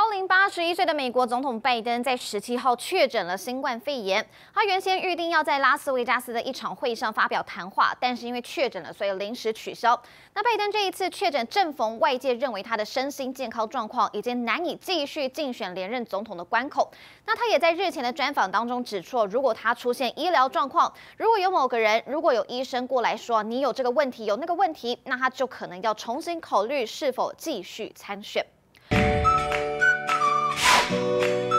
高龄81岁的美国总统拜登在17号确诊了新冠肺炎。他原先预定要在拉斯维加斯的一场会上发表谈话，但是因为确诊了，所以临时取消。那拜登这一次确诊，正逢外界认为他的身心健康状况已经难以继续竞选连任总统的关口。那他也在日前的专访当中指出，如果他出现医疗状况，如果有某个人，如果有医生过来说你有这个问题，有那个问题，那他就可能要重新考虑是否继续参选。